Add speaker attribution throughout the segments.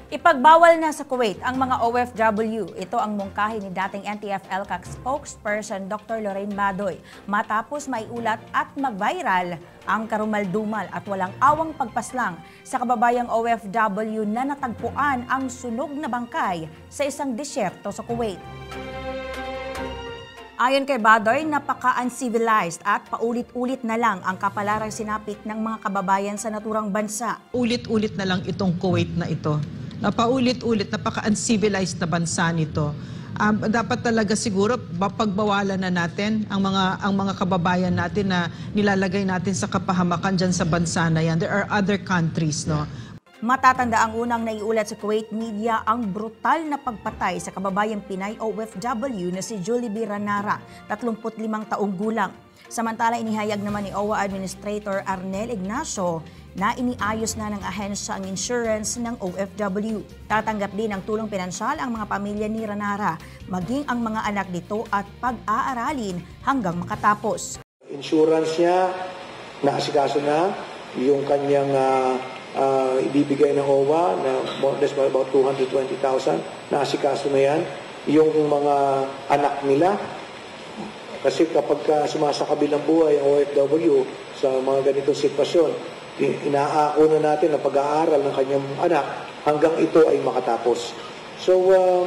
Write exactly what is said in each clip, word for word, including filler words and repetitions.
Speaker 1: Ipagbawal na sa Kuwait ang mga O F W. Ito ang mungkahi ni dating N T F L C A C spokesperson Doctor Lorraine Badoy matapos maiulat at mag-viral ang karumaldumal at walang awang pagpaslang sa kababayang O F W na natagpuan ang sunog na bangkay sa isang disyerto sa Kuwait. Ayon kay Badoy, napaka-uncivilized at paulit-ulit na lang ang kapalarang sinapit ng mga kababayan sa naturang bansa.
Speaker 2: Ulit-ulit na lang itong Kuwait na ito. Napaulit-ulit, napaka-uncivilized na bansa nito. Um, dapat talaga siguro pagbawalan na natin ang mga ang mga kababayan natin na nilalagay natin sa kapahamakan diyan sa bansa na yan. There are other countries, no.
Speaker 1: Matatanda ang unang naiulat sa Kuwait media ang brutal na pagpatay sa kababayang Pinay O F W na si Julie B. Ranara, tatlumput limang taong gulang. Samantala, inihayag naman ni O W A Administrator Arnel Ignacio na iniayos na ng ahensya ang insurance ng O F W. Tatanggap din ng tulong pinansyal ang mga pamilya ni Ranara, maging ang mga anak nito at pag-aaralin hanggang makatapos.
Speaker 3: Insurance niya, naasikaso na yung kanyang uh, uh, ibibigay ng O W A na that's about two hundred twenty thousand, naasikaso na yan. Yung mga anak nila, kasi kapag uh, sumasakabi ng buhay ang O F W sa mga ganitong sitwasyon, inaako na natin ang pag-aaral ng kanyang anak hanggang ito ay makatapos. So, uh,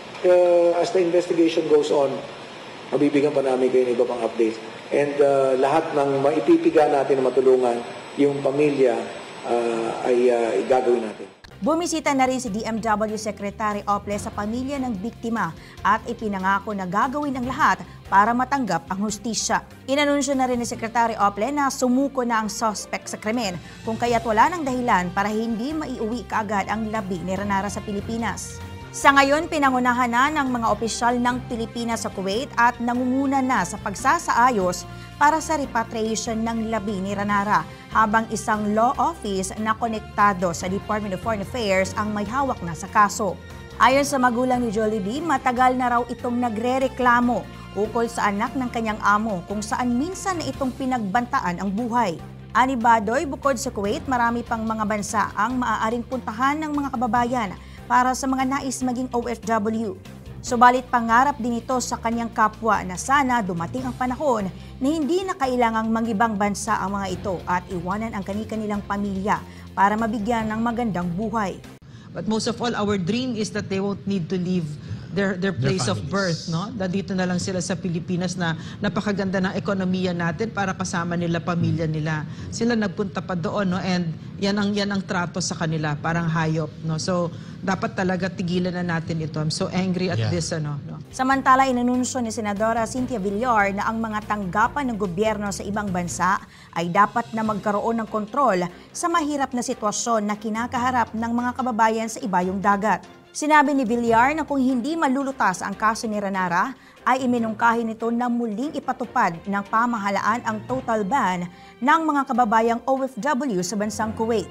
Speaker 3: uh, as the investigation goes on, mabibigyan pa namin kayo ng iba pang updates. And uh, lahat ng maipitiga natin na matulungan, yung pamilya uh, ay uh, gagawin natin.
Speaker 1: Bumisita na rin si D M W Secretary Ople sa pamilya ng biktima at ipinangako na gagawin ang lahat para matanggap ang hustisya. Inanunsyo na rin ni Secretary Ople na sumuko na ang suspect sa krimen kung kaya't wala ng dahilan para hindi maiuwi kaagad ang labi ni Ranara sa Pilipinas. Sa ngayon, pinangunahan na ng mga opisyal ng Pilipinas sa Kuwait at nangunguna na sa pagsasaayos para sa repatriation ng labi ni Ranara, habang isang law office na konektado sa Department of Foreign Affairs ang may hawak na sa kaso. Ayon sa magulang ni Jollibee, matagal na raw itong nagre-reklamo ukol sa anak ng kanyang amo kung saan minsan na itong pinagbantaan ang buhay. Ani Badoy, bukod sa Kuwait, marami pang mga bansa ang maaaring puntahan ng mga kababayan para sa mga nais maging O F W. Subalit pangarap din ito sa kanyang kapwa na sana dumating ang panahon na hindi na kailangang mangibang bansa ang mga ito at iwanan ang kani-kanilang pamilya para mabigyan ng magandang buhay.
Speaker 2: But most of all, our dream is that they won't need to leave their their place their of birth, no? Dito na lang sila sa Pilipinas na napakaganda ng ekonomiya natin para kasama nila pamilya nila. Sila nagpunta pa doon, no? And yan ang yan ang trato sa kanila, parang hayop, no? So dapat talaga tigilan na natin ito. I'm so angry at yeah. this, ano, no?
Speaker 1: Samantala, inanunsyo ni Senadora Cynthia Villar na ang mga tanggapan ng gobyerno sa ibang bansa ay dapat na magkaroon ng kontrol sa mahirap na sitwasyon na kinakaharap ng mga kababayan sa ibayong dagat. Sinabi ni Villar na kung hindi malulutas ang kaso ni Ranara, ay iminungkahi nito na muling ipatupad ng pamahalaan ang total ban ng mga kababayang O F W sa bansang Kuwait.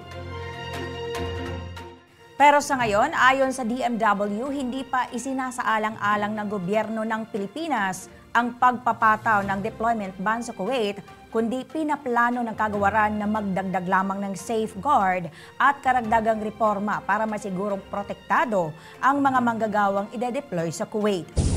Speaker 1: Pero sa ngayon, ayon sa D M W, hindi pa isinasaalang-alang ng gobyerno ng Pilipinas ang pagpapataw ng deployment ban sa Kuwait, kundi pinaplano ng kagawaran na magdagdag lamang ng safeguard at karagdagang reforma para masigurong protektado ang mga manggagawang ide-deploy sa Kuwait.